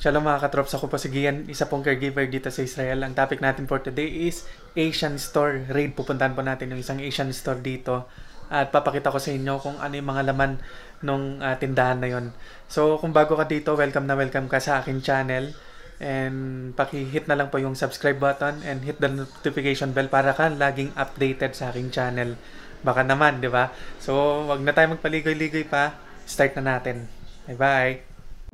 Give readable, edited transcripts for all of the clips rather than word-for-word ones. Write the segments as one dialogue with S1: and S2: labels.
S1: Shalom mga katrops, ako po si Gian, isa pong caregiver dito sa Israel. Ang topic natin for today is Asian Store. Raid, pupuntahan po natin yung isang Asian Store dito. At papakita ko sa inyo kung ano yung mga laman ng tindahan na yon. So kung bago ka dito, welcome na welcome ka sa akin channel. And paki-hit na lang po yung subscribe button and hit the notification bell para ka laging updated sa aking channel. Baka naman, di ba? So wag na tayo magpaligoy-ligoy pa. Start na natin. Bye-bye!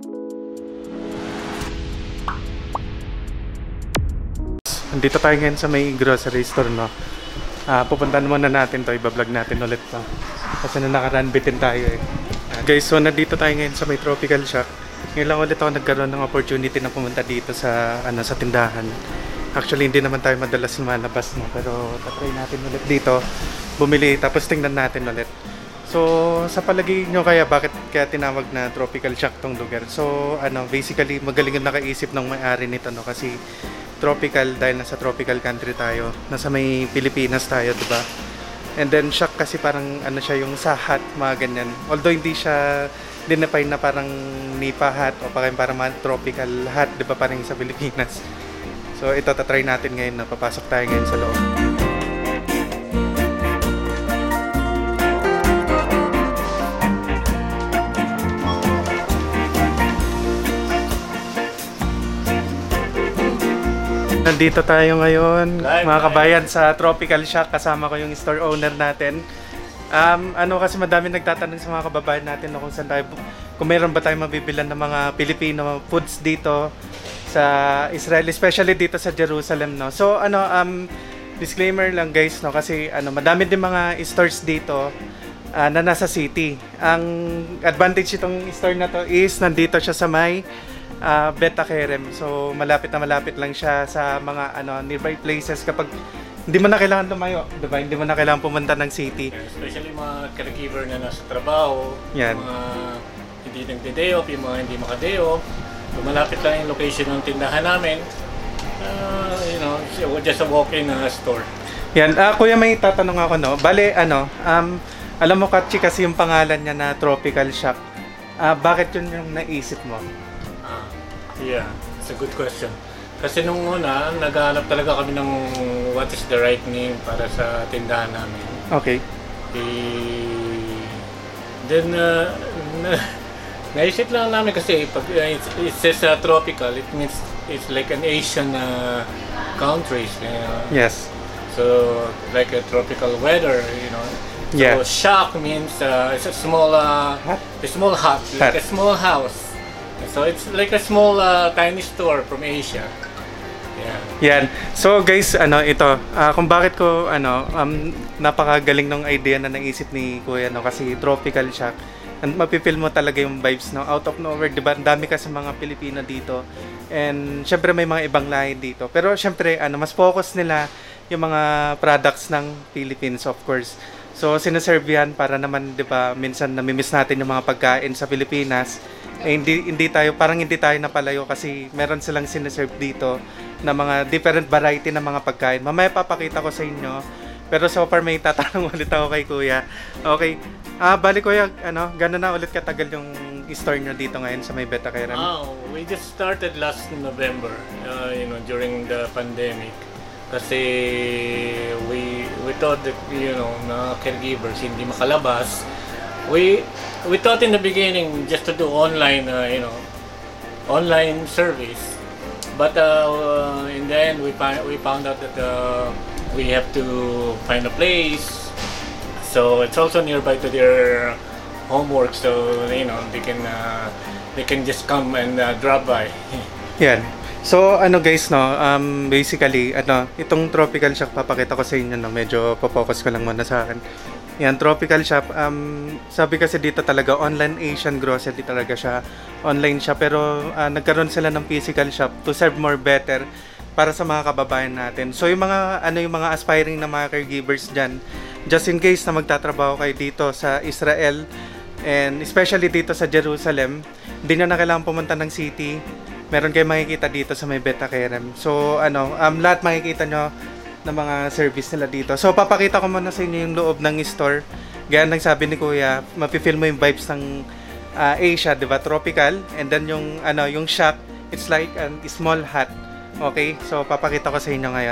S1: Dito tayo ngayon sa may grocery store, no? Pupuntahan muna natin to, ibablog natin ulit to. Kasi na nakaraan bitin tayo eh. Guys, so nandito tayo ngayon sa may Tropical Shack. Ngayon lang ulit ako nagkaroon ng opportunity na pumunta dito sa sa tindahan. Actually, hindi naman tayo madalas lumalabas, no? Pero tatry natin ulit dito, bumili, tapos tingnan natin ulit. So, sa palagay nyo bakit kaya tinawag na Tropical Shack tong lugar? So, basically, magaling yung nakaisip ng may-ari nito, no? Kasi tropical dahil nasa tropical country tayo. Nasa may Pilipinas tayo, diba? And then shack kasi parang siya yung sa hut, mga ganyan. Although hindi siya dinefine na parang nipa hut o parang tropical hut, diba, parang sa Pilipinas. So ito, tatry natin ngayon na papasok tayo ngayon sa loob. Nandito tayo ngayon, mga kabayan, sa Tropical Shack. Kasama ko yung store owner natin. Kasi madami nagtatanong sa mga kababayan natin kung saan tayo, kung mayroon ba tayo mabibilan ng mga Filipino foods dito sa Israel, especially dito sa Jerusalem, no. So disclaimer lang guys, no, kasi madami din mga stores dito na nasa city. Ang advantage itong store na to is nandito siya sa may Bet Hakerem. So malapit lang siya sa mga nearby places kapag hindi mo na kailangan lumayo, diba? Hindi mo na kailangan pumunta ng city.
S2: Especially mga caregiver na nasa trabaho,
S1: yan.
S2: Mga hindi nagde-day off, yung mga hindi maka-day off. So malapit lang yung location ng tindahan namin. Just a walk-in store.
S1: Yan, kuya, may tatanong ako, no. Bale, alam mo Katchi kasi yung pangalan niya na Tropical Shack. Bakit yun yung naisip mo?
S2: Yeah, it's a good question. Kasi nung una, naghahanap talaga kami ng what is the right name para sa tindahan namin.
S1: Okay.
S2: Then, naisip lang namin kasi pag it says tropical, it means it's like an Asian countries.
S1: Yes.
S2: So, like a tropical weather, So,
S1: yeah.
S2: shack means it's a small hut, like a small house. So it's like a small tiny store from Asia. Yeah.
S1: Yan. So guys, ito, kung bakit ko napakagaling ng idea na naisip ni Kuya, no, kasi Tropical Shack. And mapipil mo talaga yung vibes, no, out of nowhere, 'di ba? Ang dami kasi mga Pilipino dito. And syempre may mga ibang lahi dito. Pero syempre mas focus nila yung mga products ng Philippines, of course. So sinaservihan para naman, 'di ba, minsan namimiss natin yung mga pagkain sa Pilipinas. Hindi tayo napalayo kasi meron silang sineserve dito na mga different variety ng mga pagkain. Mamaya papakita ko sa inyo. Pero so far may tatanong ulit ako kay Kuya. Okay. Bali Kuya, gano'n na ulit katagal yung store nyo dito ngayon sa may Bet Hakerem?
S2: We just started last November, during the pandemic. Kasi we thought that, na caregivers hindi makalabas. We thought in the beginning just to do online, online service, but in the end we found out that we have to find a place. So it's also nearby to their homework, so they can just come and drop by.
S1: Yan. So guys, no, basically itong Tropical Shack papakita ko sa inyo, no, medyo focus ko lang muna sa akin. Yan, Tropical Shop. Sabi kasi dito talaga, online Asian grocery talaga siya. Online siya, pero nagkaroon sila ng physical shop to serve more better para sa mga kababayan natin. So yung mga aspiring na mga caregivers dyan, just in case na magtatrabaho kayo dito sa Israel, and especially dito sa Jerusalem, hindi nyo na kailangan pumunta ng city. Meron kayo makikita dito sa may Bet Hakerem. So lahat makikita nyo ng mga service nila dito. So papakita ko muna sa inyo yung loob ng store. Gaya ng sabi ni Kuya, mapifeel mo yung vibes ng Asia, 'di ba? Tropical. And then yung shack It's like a small hut. Okay, so papakita ko sa inyo ngayon.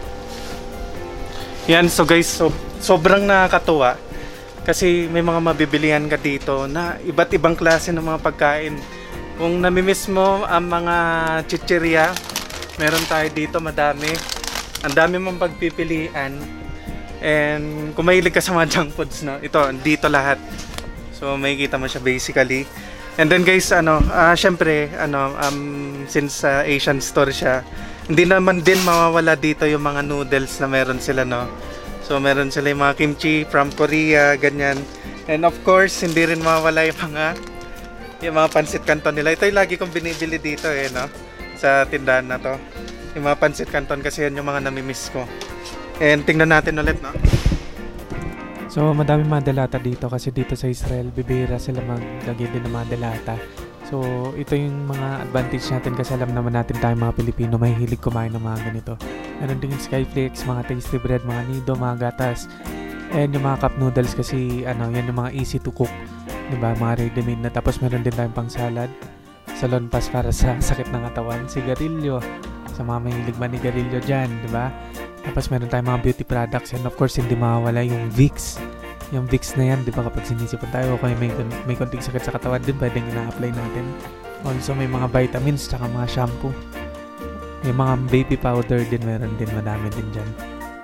S1: Yan, so guys, sobrang nakakatuwa kasi may mga mabibilihan ka dito na iba't ibang klase ng mga pagkain. Kung namimiss mo ang mga chichirya, meron tayo dito madami. Ang dami mong pagpipilian. And kung mahilig ka sa mga junk foods, no, ito, dito lahat. So makikita mo siya basically. And then guys, syempre, since Asian store siya, hindi naman din mawawala dito yung mga noodles na meron sila, no. So meron sila yung mga kimchi from Korea, ganyan. And of course, hindi rin mawawala yung mga pansit canton nila. Ito yung lagi kong binibili dito no, sa tindahan na to. Yung mga pansit canton kasi yan yung mga namimiss ko. And tingnan natin ulit, no. So madami mga delata dito kasi dito sa Israel bibihira sila maglagay din ng mga delata. So ito yung mga advantage natin kasi alam naman natin tayo mga Pilipino mahihilig kumain ng mga ganito. Meron din yung Skyflakes, mga tasty bread, mga nido, mga gatas. And yung mga cup noodles kasi yan yung mga easy to cook, 'di ba? Mga ready-made na. Tapos meron din tayong pang salad, salon pass para sa sakit ng katawan, sigarilyo sa mga mahilig manigarilyo diyan, 'di ba? Tapos meron tayong mga beauty products and of course hindi mawawala yung Vicks. Yung Vicks na yan, di ba kapag sinisipon tayo o kaya may konting sakit sa katawan din pwedeng ina-apply natin. Also may mga vitamins tsaka mga shampoo. May mga baby powder din, meron din, madami din dyan.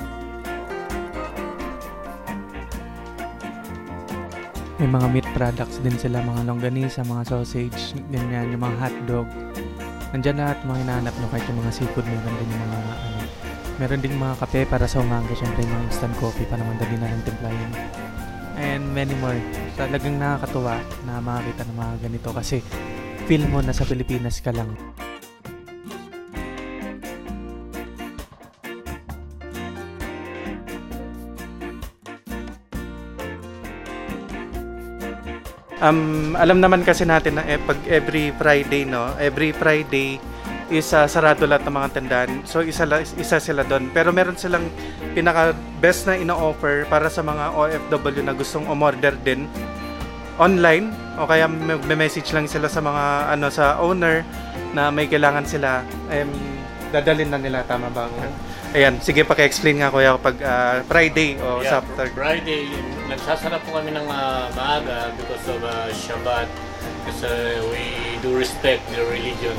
S1: May mga meat products din sila, mga longganisa, mga sausage, ganyan, yung mga hotdog. Nandyan lahat mga hinahanap nyo, kahit yung mga seafood, meron din yung mga meron ding mga kape para sa umaga, syempre yung mga instant coffee para madali na lang timplahin. And many more. Talagang nakakatuwa na makakita ng mga ganito kasi feel mo na sa Pilipinas ka lang. Alam naman kasi natin na pag every Friday, no? Every Friday is sarado lahat ng mga tindahan. So isa sila doon. Pero meron silang pinaka best na ino-offer para sa mga OFW na gustong umorder din online o kaya may-message lang sila sa mga sa owner na may kailangan sila, dadalhin na nila, tama ba? Ayan, sige paki-explain nga kuya kapag Friday o Saturday.
S2: Friday, nagsasarap po kami ng maaga because of Shabbat kasi we do respect the religion.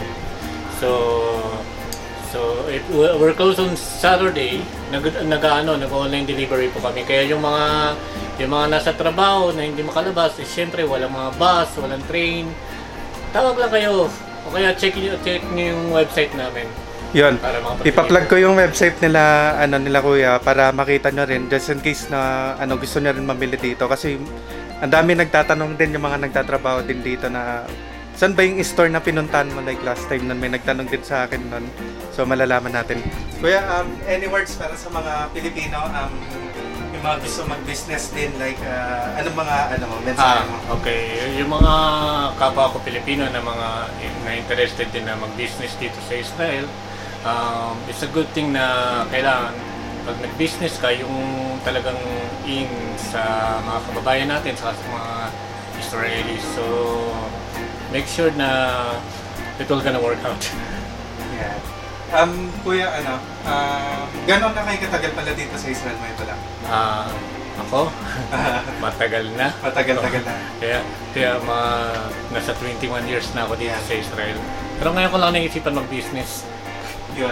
S2: So if we're closed on Saturday, nag-online delivery po kami. Kaya yung mga nasa trabaho na hindi makalabas, syempre walang mga bus, walang train. Tawag lang kayo o kaya check niyo yung website namin.
S1: Yun. Ipa-plug ko yung website nila nila kuya para makita nyo rin just in case na gusto nyo rin mamili dito kasi ang dami nagtatanong din yung mga nagtatrabaho din dito na saan ba yung store na pinuntahan mo like last time nun may nagtanong din sa akin nun. So malalaman natin. Kuya, any words para sa mga Pilipino yung mga gusto mag-business din like anong mga mensahe mo?
S2: Okay, yung mga kapwa ko Pilipino na na interested din na mag-business dito sa Israel, it's a good thing na kailangan pag nag-business ka yung talagang in sa mga kababayan natin sa mga Israelis. So make sure na it will gonna work out.
S1: Yeah. Kuya, gano'n na kayo katagal pala dito sa Israel may pala?
S2: Ako? Matagal na.
S1: Matagal na.
S2: Kaya nasa 21 years na ako dito sa Israel. Pero ngayon ko lang naisipan mag-business.
S1: Yun.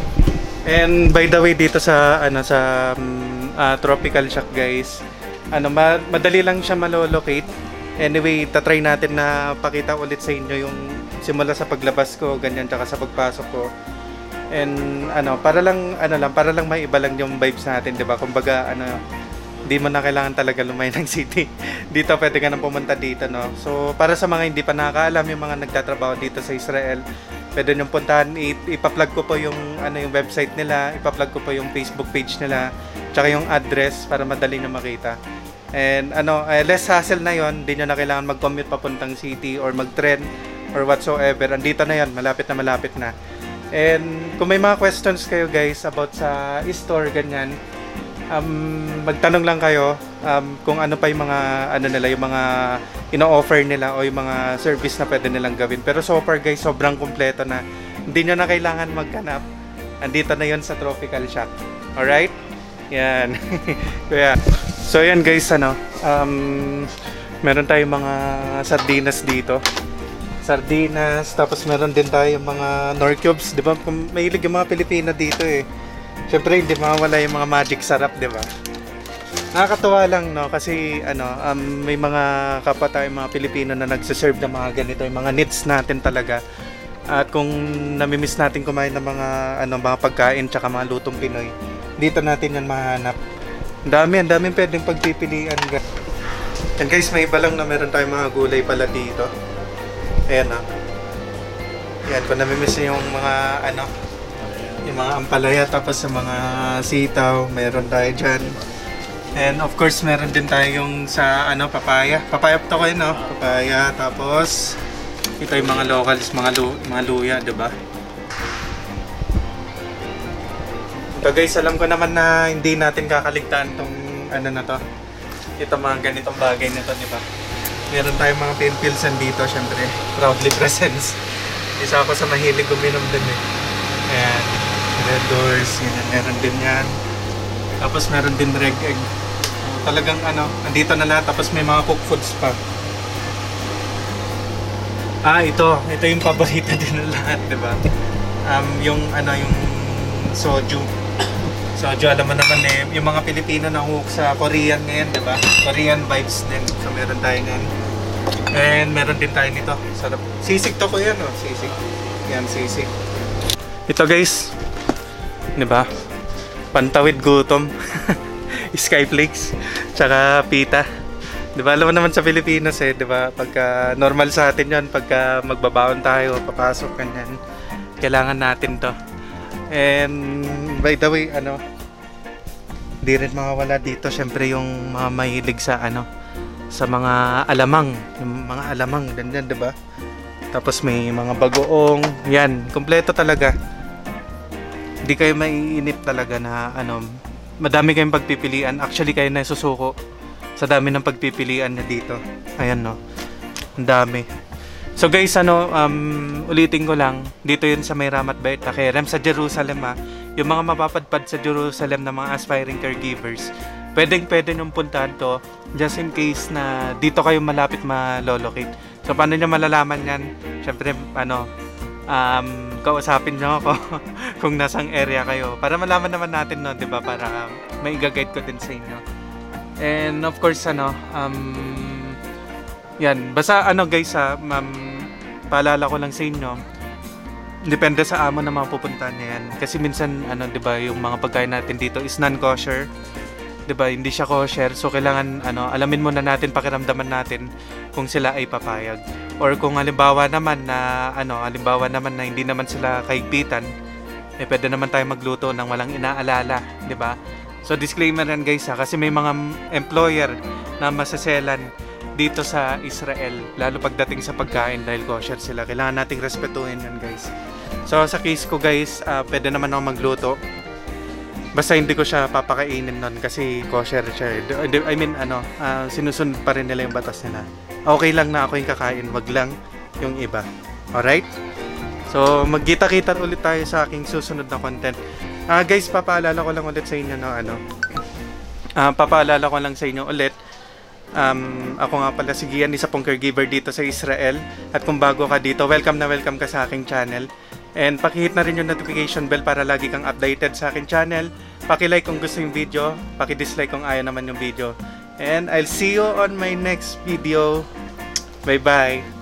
S1: And by the way, dito sa Tropical Shack guys, madali lang siya malolocate. Anyway, tatry natin na pakita ulit sa inyo yung simula sa paglabas ko, ganyan, tsaka sa pagpasok ko. And para lang may iba lang yung vibes natin, 'di ba? Kumbaga hindi mo na kailangan talaga lumayo ng city. Dito pwede ka nang pumunta dito, no. So, para sa mga hindi pa nakakaalam yung mga nagtatrabaho dito sa Israel, pwede niyo puntahan, ipa-plug ko po yung yung website nila, ipa-plug ko po yung Facebook page nila, tsaka yung address para madali niyo makita. And less hassle na yon, hindi nyo na kailangan mag-commute papuntang city or mag-tren or whatsoever. Andito na yon, malapit na. And kung may mga questions kayo guys about sa store, ganyan, magtanong lang kayo kung ano pa yung mga ano nila, yung mga ino-offer nila o yung mga service na pwede nilang gawin. Pero so far guys, sobrang kumpleto na. Hindi nyo na kailangan maghanap. Andito na yon sa Tropical Shack. Alright? Yan. Kaya, so yan guys, ano, meron tayong mga sardinas dito. Sardinas, tapos meron din tayong mga Nor Cubes. Di ba? Mahilig yung mga Pilipino dito eh. Siyempre, hindi mawala yung mga magic sarap, di ba? Nakakatuwa lang, no? Kasi, ano, may mga kapwa tayong mga Pilipino na nagsiserve ng mga ganito, yung mga needs natin talaga. At kung namimiss natin kumain ng mga, ano, mga pagkain tsaka mga lutong Pinoy, dito natin yan mahanap. Ang daming pwedeng pagpipilian. And guys, may iba lang na meron tayong mga gulay pala dito. Ayan, no? Yan, kung namimiss yung mga, ano, yung mga ampalaya, tapos yung mga sitaw, meron tayo dyan. And of course, meron din tayong sa ano, papaya. Papaya to kayo, no? Papaya, tapos ito yung mga locals, mga luya, 'di ba? Ito guys, alam ko naman na hindi natin kakaligtaan tong ano na to. Ito mga ganitong bagay nito, 'di ba? Meron tayong mga pinpilsan dito, syempre. Proudly presents. Isa ako sa mahilig uminom din eh. Ayan, Red Doors, yan, meron din yan. Tapos meron din reg egg. Talagang ano, andito na lahat. Tapos may mga cooked foods pa. Ito yung paborito din ng lahat, 'di ba? Yung ano, yung soju. Soju, alam mo naman eh, yung mga Pilipino na hook sa Korean ngayon, 'di ba? Korean vibes din. So meron tayo niyan. And meron din tayo nito. Sarap. Sisig to ko yan, oh. Sisig. Yan, sisig. Ito guys, 'di ba? Pantawid gutom. Skyflakes, tsaka pita. 'Di ba? Alam mo naman sa Pilipinas eh, 'di ba? Pagka normal sa atin 'yon, pagka magbabaon tayo, papasok ganyan. Kailangan natin 'to. And by the way, ano, di rin mawawala dito syempre yung mga mahilig sa ano, sa mga alamang, yung mga alamang ganyan, 'di ba? Tapos may mga bagoong, yan, kumpleto talaga. Hindi kayo maiinip talaga na ano, madami kayong pagpipilian. Actually, kayo na susuko sa dami ng pagpipilian na dito. Ayan, no. Ang dami. So guys, ano, ulitin ko lang. Dito yun sa may Ramat Beit Takerem sa Jerusalem, ha. Yung mga mapapadpad sa Jerusalem na mga aspiring caregivers, pwede nyung puntahan to just in case na dito kayo malapit malolocate. So paano nyo malalaman yan? Siyempre, ano, kausapin nyo ako kung nasang area kayo para malaman naman natin, no, 'di ba, para may i-guide ko din sa inyo. And of course, ano, yan, basta ano guys, paalala ko lang sa inyo, depende sa amo na mapupuntahan niya yan. Kasi minsan, ano, 'di ba, yung mga pagkain natin dito is non-kosher, 'di ba? Hindi siya kosher. So kailangan, ano, alamin muna natin, pakiramdaman natin kung sila ay papayag. Or kung halimbawa naman na hindi naman sila kaigpitan, eh pwede naman tayo magluto ng walang inaalala, 'di ba? So disclaimer yan guys, ha, kasi may mga employer na masaselan dito sa Israel, lalo pagdating sa pagkain dahil kosher sila. Kailangan nating respetuhin yan guys. So sa case ko guys, pwede naman ako magluto. Basta hindi ko siya papakainin nun kasi kosher siya. I mean, ano, sinusunod pa rin nila yung batas nila. Okay lang na ako yung kakain, wag lang yung iba. Alright? So, magkita-kita ulit tayo sa aking susunod na content. Guys, papaalala ko lang ulit sa inyo, no, ano. Papaalala ko lang sa inyo ulit. Ako nga pala si Gian, isa pong caregiver dito sa Israel. At kung bago ka dito, welcome ka sa aking channel. And pakihit na rin yung notification bell para lagi kang updated sa aking channel. Paki-like kung gusto yung video, paki-dislike kung ayaw naman yung video. And I'll see you on my next video. Bye-bye!